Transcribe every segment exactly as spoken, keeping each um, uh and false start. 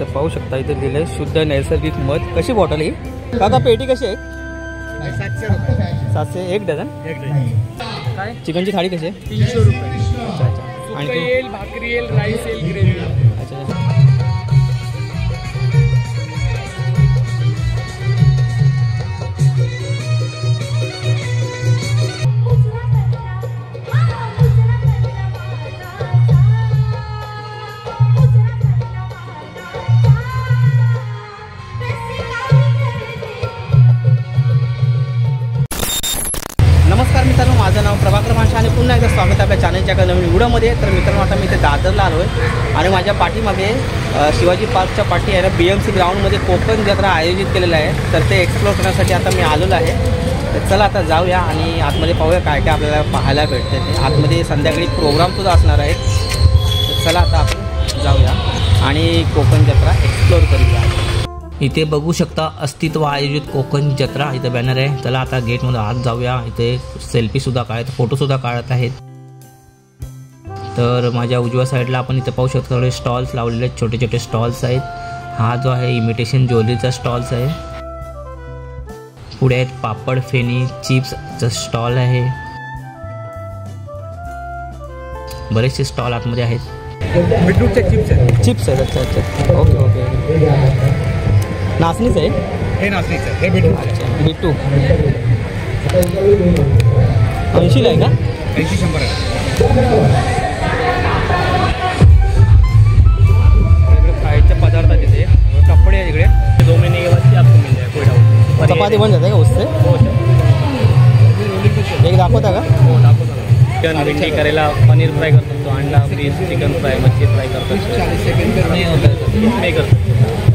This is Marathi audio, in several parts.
इथं पाहू शकता, इथे दिले शुद्ध नैसर्गिक मध। कशी बॉटल ही काका? पेटी कशी आहे? सातशे रुपये सातशे एक डझन। एक डझन। काय चिकनची थाळी कशी आहे? तीनशे रुपये। अच्छा अच्छा। आणि येईल, भाकरी येईल, राईस येईल, ग्रेव्ही। अच्छा अच्छा। नमस्कार मित्रांनो, माझं नाव प्रभाकर माणसा आणि पुन्हा एकदा स्वागत आहे आपल्या चॅनलच्या एका नवीन व्हिडिओमध्ये। तर मित्रांनो, आता मी इथे दादरला आलो आहे आणि माझ्या पाठीमागे शिवाजी पार्कच्या पाठी आहे ना, बी एम सी ग्राउंडमध्ये कोकण जत्रा आयोजित केलेलं आहे। तर ते एक्सप्लोर करण्यासाठी आता मी आलेलो आहे। तर चला आता जाऊया आणि आतमध्ये पाहूया काय काय आपल्याला पाहायला भेटते ते। आतमध्ये संध्याकाळी प्रोग्रामसुद्धा असणार आहे। तर चला आता आपण जाऊया आणि कोकण जत्रा एक्सप्लोर करूया। इथे बघू शकता अस्तित्व आयोजित कोकण जत्रा, इथे बॅनर आहे। चला आता गेटमध्ये आत जाऊया। इथे सेल्फी सुद्धा काढत, फोटो सुद्धा काढत आहेत। तर माझ्या उजव्या साईडला आपण इथे पाहू शकतो थोडे स्टॉल्स लावलेले आहेत, छोटे छोटे स्टॉल्स आहेत। हा जो आहे इमिटेशन ज्वेलरीचा स्टॉल्स आहे। पुढे आहेत पापड, फेणी, चिप्सचा स्टॉल आहे। बरेचसे स्टॉल आतमध्ये आहेत। बीटरूटचे चिप्स आहेत। चिप्स आहेत। अच्छा अच्छा, ओके ओके। नाचणीच आहे हे? नाचणीचं आहे, हे बीटरूट। अच्छा, बिटू ऐंशीला आहे का? ऐंशी शंभर आहे। इकडे खायचे पदार्थ आहेत, तिथे कपडे आहेत इकडे। दो महिने के बाद आपको मिल जाए कोई डाउट। चपाती बन जाते का उससे? एक दाखवता का? हो, दाखवतो ना। चिकन, भिंडी, करेला, पनीर फ्राय कर सकते हो, अंडा, फिश, चिकन फ्राय, मच्छी फ्राय कर सकते हो। नहीं होता है सर, इसमें कर सकते हो।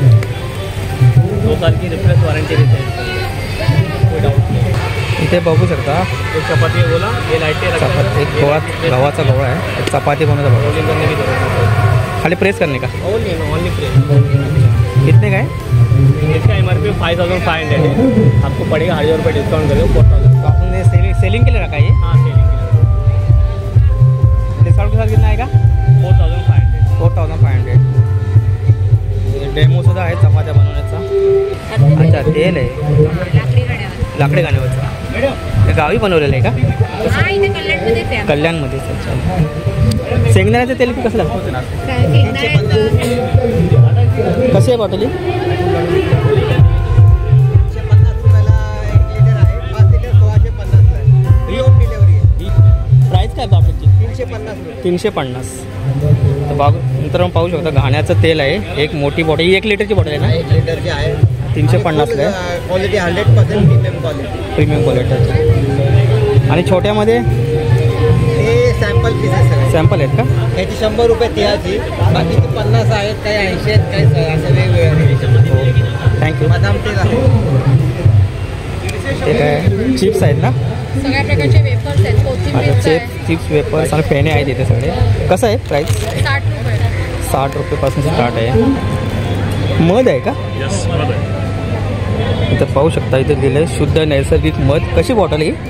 दो साल की रिप्लेस वारंटी रहती है, कोई डाउट नहीं। इथे बघू शकता एक चपाती बोला, ये लाइटें चपाती, एक गोळा गव्हाचा गोळा आहे। एक चपाती बनवता बघा, रोलिंग करने की जरूरत है, खाली प्रेस करने का। Only only press. कितने का है? इसका M R P five thousand five hundred है, आपको पड़ेगा हजार रुपये डिस्काउंट करेगा फोर थाउजेंड। तो आपने सेलिंग सेलिंग के लिए रखा है ये? हाँ, सेलिंग के लिए। डिस्काउंट के साथ कितना आएगा? Four thousand five hundred. Four thousand five hundred. Demo सुद्धा आहे चपात्या बनवण्याचा। अच्छा, तेल आहे लाकडी गाण्यावरचा। ते गावी बनवलेलं आहे का? कल्याणमध्येच। अच्छा, शेंगदाण्याचं तेल कसं लागतं? कशी आहे बॉटली? प्राईस काय बॉटलची? तीनशे पन्नास तीनशे पन्नास तर बाग मित्रांनो पाहू शकता, घाण्याचं तेल आहे। एक मोठी बॉटल, ही एक लिटरची बॉटल आहे ना? एक लिटरची आहे, तीनशे पन्नासला आहे। Quality hundred percent premium quality. Premium quality. आणि छोट्यामध्ये हे सॅम्पल पीसेस आहे। सॅम्पल आहेत का? याची शंभर रुपये तिहाची, बाकी पन्नास आहेत, काही ऐंशी आहेत, काही असं वेगवेगळे। थँक्यू। बदाम तेल आहे। ते काय चिप्स आहेत ना? सगळ्या प्रकारचे वेफर्स आहेत, कोथिंबीर अच्छा, चिप्स चिप्स वेपर्स आणि फेणे आहेत इथे सगळे। कसं आहे प्राईस? साठ रुपये साठ रुपयेपासून स्टार्ट आहे। मध आहे का? यस, मध आहे। इथं पाहू शकता, इथे दिलं शुद्ध नैसर्गिक मध। कशी बॉटल ही?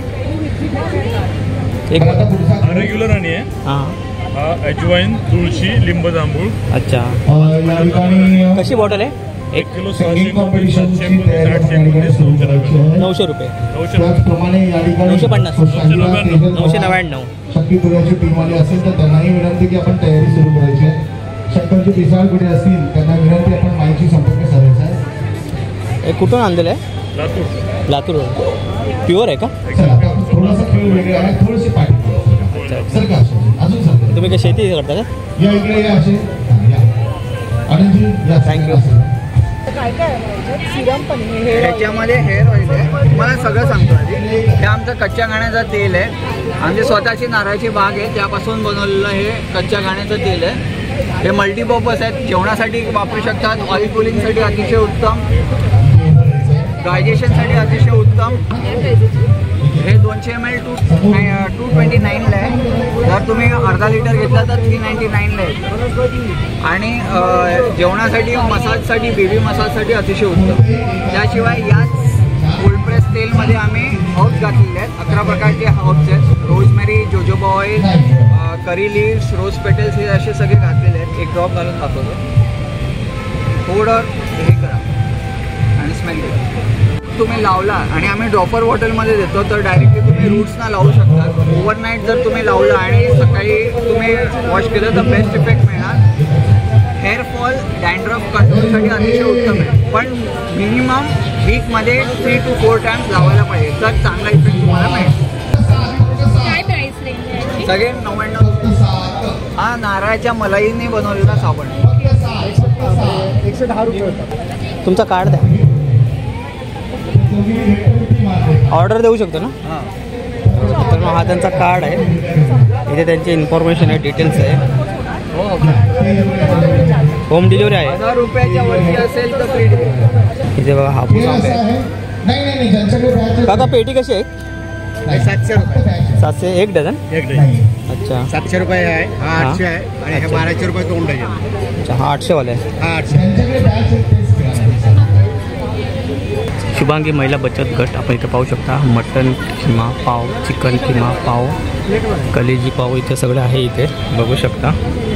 एक रेग्युलर आणि आहे हां। हा अजवाईन, तुळशी, लिंब, जांभूळ। अच्छा, कशी बॉटल आहे? एक किलो सहाशे सातशे आठशे नऊशे रुपये नऊशे नऊशे पन्नास नऊशे नव्याण्णव। शक्तीपुराची टीम आली असेल तर त्यांनाही विनंती की आपण तयारी सुरू करायची आहे। शक्करची पिसाळ पिढी असतील त्यांना विनंती आपण माहिती संपर्क साधायचा आहे। हे कुठून आणलेलं आहे? लातूर। लातूर प्युअर आहे का? चला आता आपण थोडासा खेळ वेगळे आहे, थोडीशी पाठी सर का अजून सर तुम्ही काय शेती करता का? या इकडे या असे आनंदजी या। थँक्यू। काय काय सिरम पण ह्याच्यामध्ये हेअर ऑइल आहे, तुम्हाला सगळं सांगतो आधी। हे आमचं कच्च्या घाण्याचं तेल आहे, आमची स्वतःची नारळाची बाग आहे त्यापासून बनवलेलं हे कच्च्या घाण्याचं तेल आहे। हे मल्टीपर्पज आहेत, जेवणासाठी वापरू शकतात, ऑइल कुलिंगसाठी अतिशय उत्तम, डायजेशनसाठी अतिशय उत्तम। हे दोनशे M L two two twenty नाईनला आहे, जर तुम्ही अर्धा लिटर घेतला तर थ्री नाईन्टी नाईनला आहे। आणि जेवणासाठी, मसाजसाठी, बेबी मसाजसाठी अतिशय उत्तम। त्याशिवाय याच कोल्ड प्रेस तेलमध्ये आम्ही हर्ब्स घातलेले आहेत, अकरा प्रकारचे हर्ब्स आहेत। Rosemary, jojoba oil, curry leaves, rose petals हे असे सगळे घातलेले आहेत। एक ड्रॉप घालून दाखवतो। थोडं हे करा आणि स्मेल करा. तुम्ही लावला आणि आम्ही ड्रॉपर बॉटलमध्ये देतो तर डायरेक्टली तुम्ही रूट्सना लावू शकता. ओव्हरनाईट जर तुम्ही लावलं आणि सकाळी तुम्ही वॉश केलं तर बेस्ट इफेक्ट मिळणार. हेअरफॉल डॅन्ड्रफ कंट्रोलसाठी अतिशय उत्तम आहे, पण मिनिमम वीकमध्ये थ्री टू फोर टाइम्स लावायला पाहिजे तर चांगला इफेक्ट तुम्हाला मिळेल. काय प्राइस रेंज आहे? सगळे नव्याण्णव. हा नारळाच्या मलाईने बनवलेला साबण. एकशे दहा रुपये होता. तुमचा कार्ड द्या, ऑर्डर देऊ शकतो ना. हां तर मग हा त्यांचा कार्ड आहे, इथे त्यांची इन्फॉर्मेशन आहे, डिटेल्स आहे. होम डिलिव्हरी आहे. हजार रुपयाच्या वरती असेल तर फ्री डिलिव्हरी. इथे बघा हापूस आंबे आहे. नाही नाही नाही ज्यांच्याकडे batch काका पेटी कशी आहे? सातशे रुपये. सातशे एक डझन. एक डझन अच्छा सातशे रुपये आहे, हा हा. आठशे आहे आणि हे बाराशे रुपये दोन डझन. अच्छा, हा आठशेवाला आहे. हा आठशे. ज्यांच्याकडे batch आहे तेच करा. शुभांगी महिला बचत गट आपण इथे पाहू शकता. मटन किमा पाव, चिकन किमा पाव, कलेजी पाव इथे सगळं आहे, इथे बघू शकता.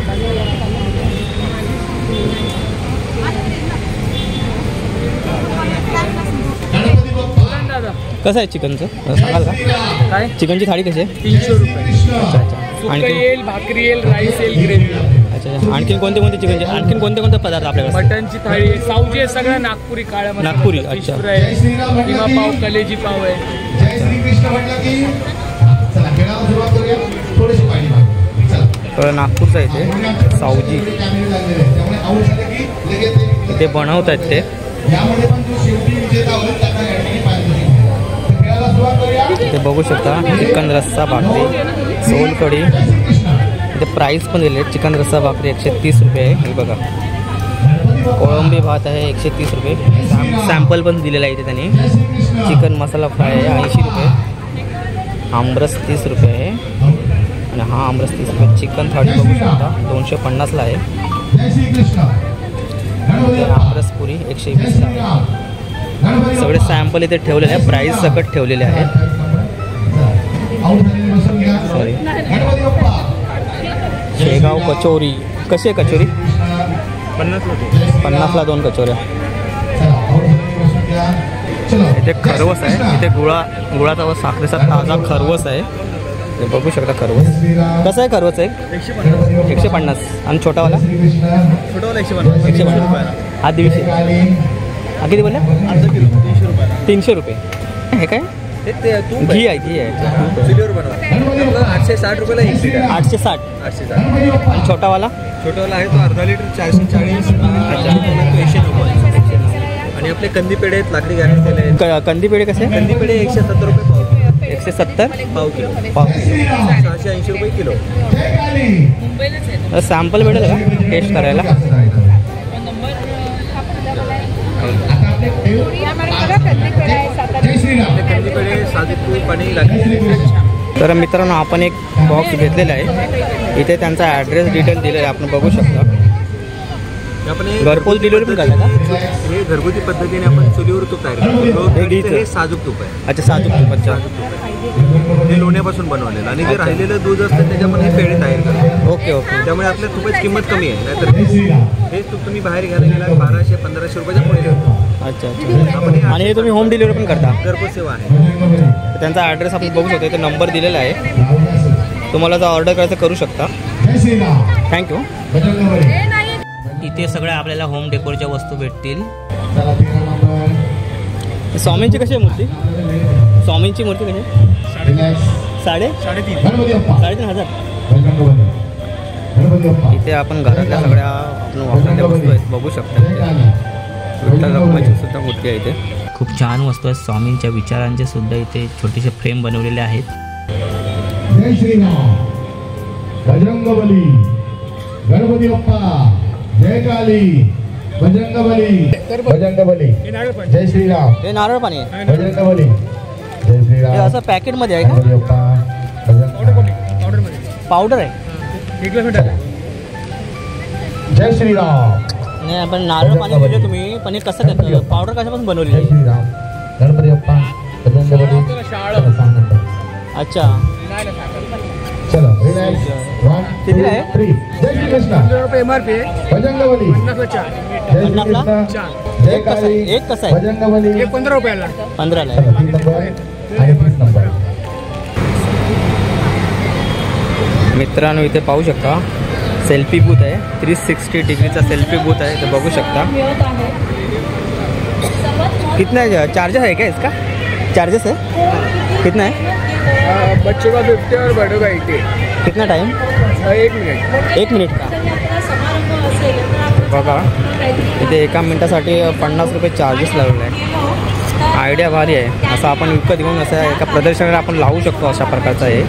कसं आहे चिकनचं सांगाल का? काय चिकनची थाळी कशी आहे? तीनशे रुपये. अच्छा अच्छा. आणखी येईल, भाकरी येईल, राईस येईल, ग्रेव्ही. अच्छा अच्छा. आणखीन कोणते कोणते चिकनचे आणखीन कोणते कोणते पदार्थ आपल्याकडे? मटनची थाळी आहे, सावजी आहे, सगळं नागपुरी काळ्या मसाला, नागपुरी, फिश अच्छा. फ्राय आहे, किमा पाव, कलेजी पाव आहे. जय श्री कृष्ण म्हटलं की चला खेळायला सुरुवात करूया. थोडीशी पाणी मागू. चला. तर नागपूरचं आहे ते सावजी. कॅमेरे लागलेले आहेत. त्यामुळे आऊट झालं की लगेच ते- इथे बनवत आहेत ते. यामध्ये पण जो शेवटी विजेता होईल त्यांना या ठिकाणी पाहिजे. तर खेळायला सुरुवात करूया. इथे बघू शकता चिकन रस्सा भाकरी, सोलकढी. इथे प्राईस पण दिले. चिकन रस्सा भाकरी एकशे तीस रुपये आहे. हे बघा, कोळंबी भात आहे एकशे तीस रुपये. सॅम सॅम्पल पण दिलेला आहे इथे त्यांनी. चिकन मसाला फ्राय आहे ऐंशी रुपये. आमरस तीस रुपये आहे आणि हा आमरस तीस रुपये. चिकन थाळी बघू शकता दोनशे पन्नासला आहे. जय श्री कृष्ण. तर आमरस पुरी एकशे वीसला आहे. सगळे सॅम्पल इथे ठेवलेले आहे, प्राईस सकट ठेवलेले आहेत. आऊट झालेले बसून घ्या. सॉरी. गणपती बाप्पा. शेगाव कचोरी कशी आहे? कचोरी पन्नास रुपये. पन्नासला दोन कचोऱ्या. चला आऊट झालेले बसून घ्या. चलो. इथे खरवस आहे. इथे गुळा गुळाचा व साखरेचा ताजा खरवस आहे. हे बघू शकता खरवस. जय श्रीराम. कसं आहे खरवस आहे? गणपती बाप्पा. एकशे पन्नास. आणि छोटावाला जय श्री कृष्ण. छोटवाला एकशे पन्नास. एकशे पन्नास. हा दीडशे. काली. हा किती बोलला? अर्धा किलो तीनशे रुपये. तीनशे रुपये. हे काय? ते तूप घी आहे घी आहे. चुलीवर बनवा. आठशे साठ रुपयाला एक लिटर. आठशे साठ. आठशे साठ. गणपती बाप्पा. आणि छोटावाला छोटावाला आहे तो अर्धा लिटर चारशे चाळीस. तो एकशे नव्वद. आणि आपले कंदी पेढे आहेत, लाकडी गॅरेज केले आहेत. क कंदी पेढे कसे? कंदी पेढे एकशे सत्तर रुपये पाव किलो. एकशे सत्तर पाव किलो. पाव. सहाशे ऐंशी रुपये किलो. जय काली. सॅम्पल भेटेल का टेस्ट करायला? आता आपले देव- या मॅडम बघा कंदीपेढा आहे, सातारा. जय श्रीराम. कंदी पेढे साधे तूप आणि लाकडी. तर मित्रांनो आपण एक बॉक्स घेतलेला आहे. इथे त्यांचा ॲड्रेस डिटेल दिलेला आहे, आपण बघू शकता. आपण हे घरपोच डिलिव्हरी पण करता का? हे घरगुती पद्धतीने आपण चुलीवर तूप तयार करतो. हे घीचं. हे साजूक तूप आहे. अच्छा साजूक तुपाच्या. साजूक तूप आहे. हे लोण्यापासून बनवलेलं आणि जे राहिलेलं दूध असतं त्याच्यामध्ये हे पेढे तयार करतो. Okay okay. त्यामुळे आपल्या तुपाची किंमत कमी आहे. नाहीतर जय श्रीराम. हेच तूप तुम्ही बाहेर घ्यायला गेला बाराशे पंधराशे रुपयाच्या पुढे येतो. अच्छा अच्छा. आणि हे तुम्ही होम डिलिव्हरी पण करता? घरपोच सेवा आहे. बजरंगबली. तर त्यांचा ॲड्रेस आपण बघू शकतो. इथे नंबर दिलेला आहे. राहुल दास. तुम्हाला जर ऑर्डर करायचं करू शकता. जय श्रीराम. थँक्यू. बजरंगबली. हे नाही इथे सगळ्या आपल्याला होम डेकोरच्या वस्तू भेटतील. चला तेरा नंबर. स्वामींची कशी आहे मूर्ती? स्वामींची मूर्ती कशी आहे? रिलॅक्स. साडे साडेतीन. गणपती बाप्पा. साडेतीन हजार. बजरंगबली. गणपती बाप्पा. इथे आपण घरातल्या सगळ्या आपण वापरल्या वस्तू आहेत बघू जय शकता. काली. विठ्ठल रखुमाईची सुद्धा मूर्ती आहे इथे. खूप छान वस्तू आहेत. स्वामींच्या विचारांचे सुद्धा इथे छोटेसे फ्रेम बनवलेले आहेत. जय श्रीराम. बजरंगबली. गणपती बाप्पा. जय काली. बजरंगबली. बजरंगबली. जय श्रीराम. हे नारळ पाणी आहे. बजरंगबली. जय हे श्रीराम. असं पॅकेटमध्ये आहे का? गणपती बाप्पा. बजरंग. पावडर आहे. जय श्रीराम. नाही आपण नारळ पाणी दिले तुम्ही, पण हे कसं करतं? पावडर कशापासून बनवली जय आहे? श्रीराम. गणपती बाप्पा. बजरंगबली. शाळा. चला, सहा नंबर. अच्छा. चला रिलॅक्स वन कितीला आहे? Three Jai Shri Krishna M R P Bajrangbali Jai Shri पन्नासला? कृष्ण जय एक कसा काली आहे? एक कसा आहे? बजरंगबली पंधरा रुपयाला. पंधराला चला आहे. तीन नंबर आणि तीस नंबर मित्रांनो इथे पाहू शकता सेल्फी बूथ आहे. थ्री सिक्स्टी डिग्रीचा सेल्फी बूथ आहे ते बघू शकता. कितना चार्जेस आहे का इसका? चार्जेस है कितना है? बच्चों का फिफ्टी और बड़ों का एटी. कितना टाइम? एक मिनिट. एक मिनिट का बघा इथे एका मिनिटासाठी पन्नास रुपये चार्जेस लावले आहे. आयडिया भारी आहे. असं आपण विकत घेऊन असं एका प्रदर्शनाला आपण लावू शकतो अशा प्रकारचं आहे.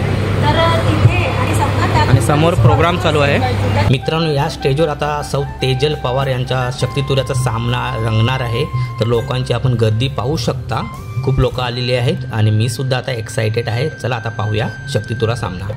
आणि समोर प्रोग्राम चालू आहे. मित्रांनो या स्टेजवर आता सौ तेजल पवार यांच्या शक्तितुऱ्याचा सामना रंगणार आहे. तर लोकांची आपण गर्दी पाहू शकता. खूप लोक आलेली आहेत आणि मी सुद्धा आता एक्साइटेड आहे. चला आता पाहूया शक्तितुरा सामना.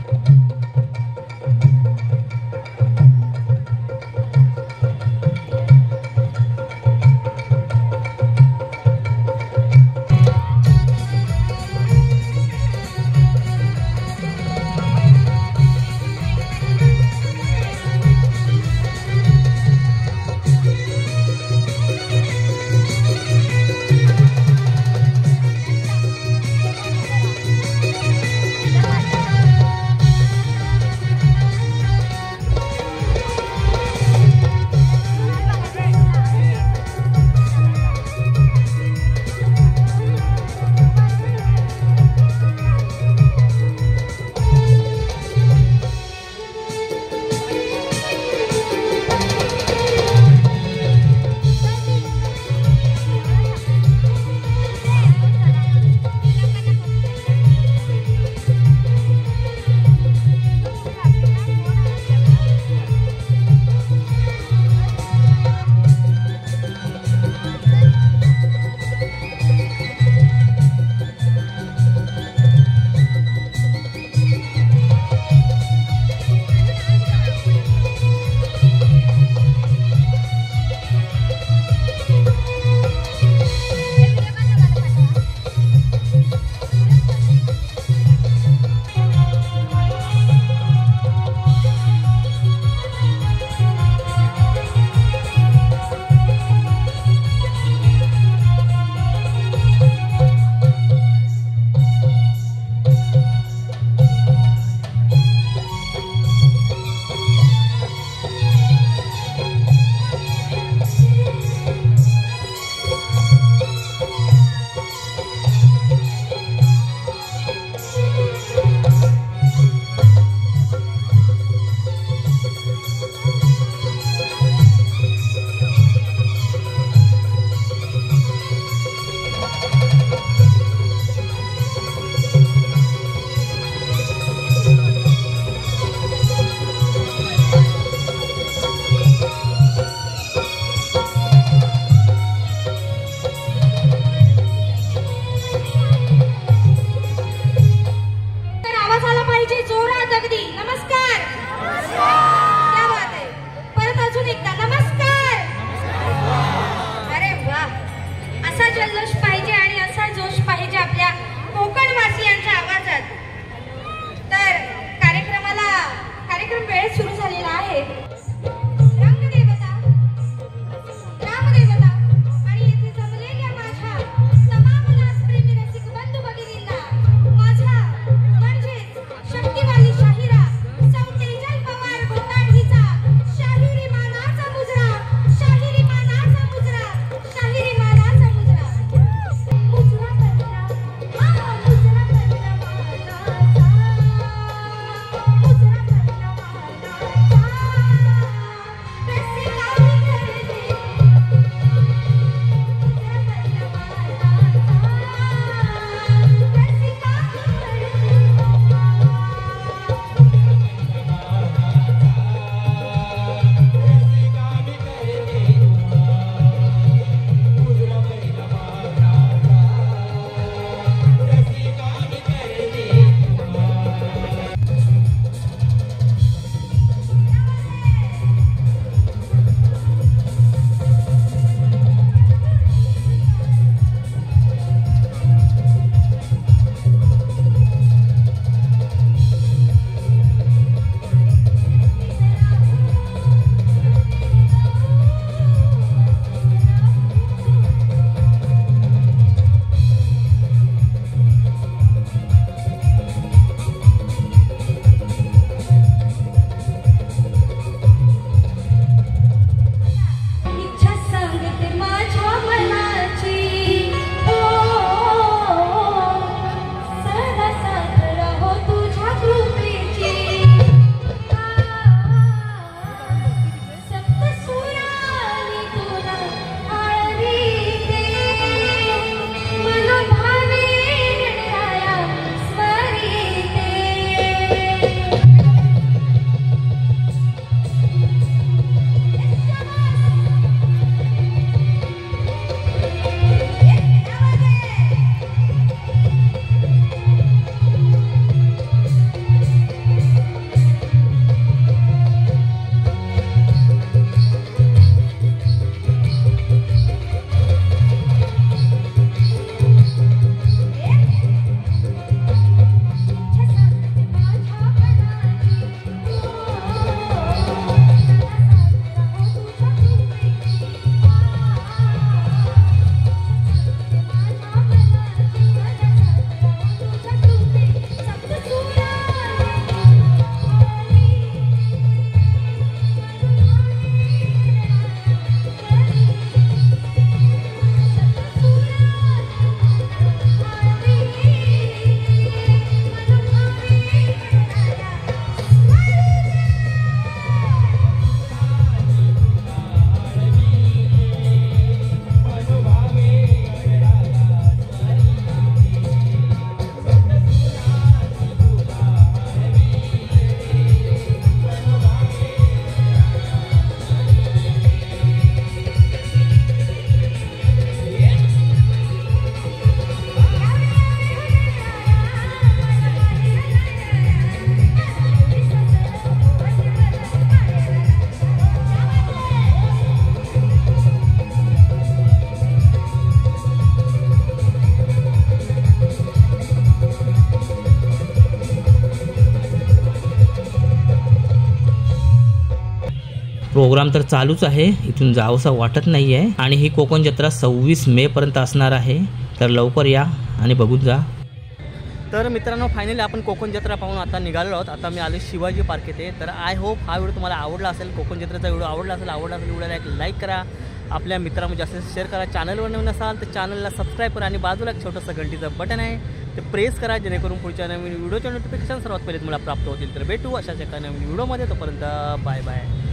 प्रोग्राम तर चालूच आहे, इथून जावंसं वाटत नाही आहे. आणि ही कोकण जत्रा सव्वीस मे पर्यंत असणार आहे, तर लवकर या आणि बघून जा. तर मित्रांनो फायनली आपण कोकण जत्रा पाहून आता निघालो आहोत. आता मी आलो शिवाजी पार्क येथे. तर आय होप हा व्हिडिओ तुम्हाला आवडला असेल. कोकण जत्रेचा व्हिडिओ आवडला असेल आवडला असेल व्हिडिओला एक लाईक करा, आपल्या मित्रांमध्ये जास्तीत शेअर करा. चॅनलवर नवीन असाल तर चॅनलला सबस्क्राईब करा आणि बाजूला एक छोटंसं घंटीचं बटन आहे ते प्रेस करा, जेणेकरून पुढच्या नवीन व्हिडिओच्या नोटिफिकेशन सर्वात पहिले तुम्हाला प्राप्त होतील. तर भेटू अशाच एका नवीन व्हिडिओमध्ये. तोपर्यंत बाय बाय.